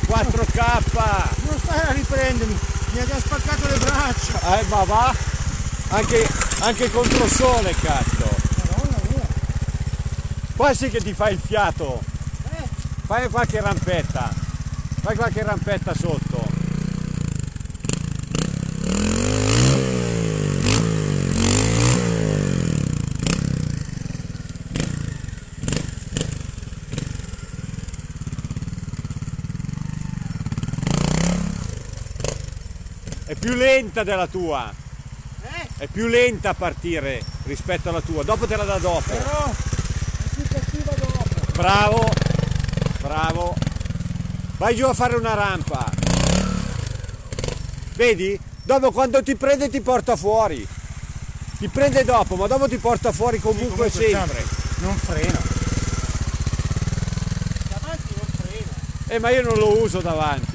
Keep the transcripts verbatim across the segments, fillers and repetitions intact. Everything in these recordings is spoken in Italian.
quattro K! Non stai a riprendermi, mi ha già spaccato le braccia! Eh ma va! Anche, anche contro sole, cazzo! Madonna mia! Qua sì che ti fai il fiato! Eh? Fai qualche rampetta! Fai qualche rampetta sotto! È più lenta della tua, Eh? è più lenta a partire rispetto alla tua, dopo te la dà dopo. Però è più cattiva dopo! Bravo, bravo. Vai giù a fare una rampa. Vedi? Dopo quando ti prende ti porta fuori. Ti prende dopo, ma dopo ti porta fuori comunque, sì, comunque sempre. Non frena. Davanti non frena. Eh ma io non lo uso davanti.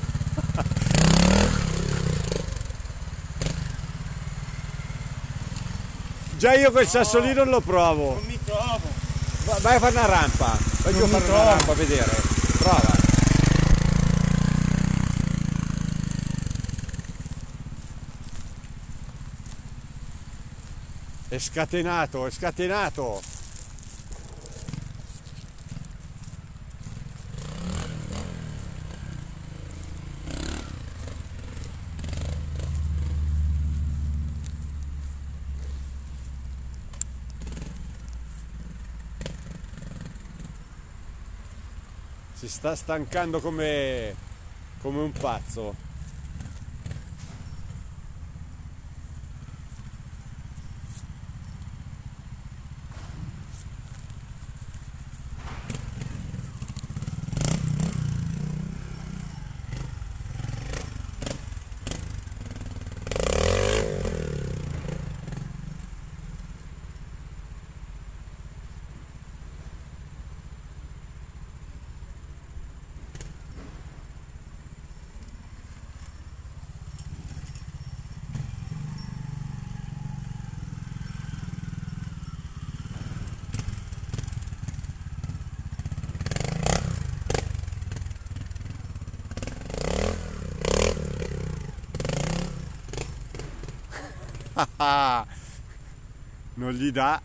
Già io quel No, sassolino lo provo. Non mi trovo. Va- Vai a fare una rampa. Vai giù a Non fare mi una trovo. rampa a vedere. Prova. È scatenato, è scatenato. Si sta stancando come, come un pazzo. Non gli dà.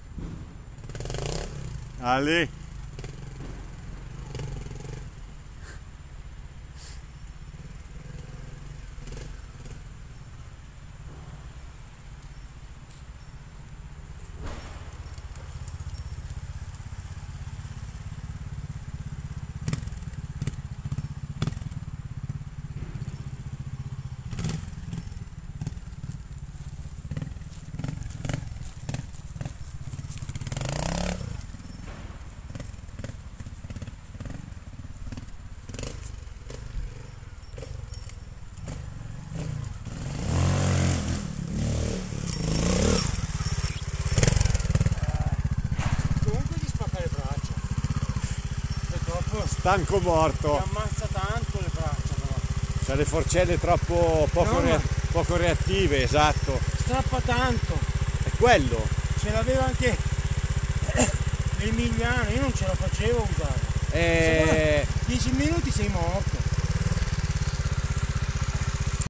Ale. Comunque di spaccare le braccia. È troppo. Stanco Mi morto. ammazza tanto le braccia però. C'ha le forcelle troppo poco, No, rea- ma- poco reattive, esatto. Strappa tanto. È quello. Ce l'aveva anche Emiliano, io non ce la facevo a usare. Eh, dieci minuti sei morto.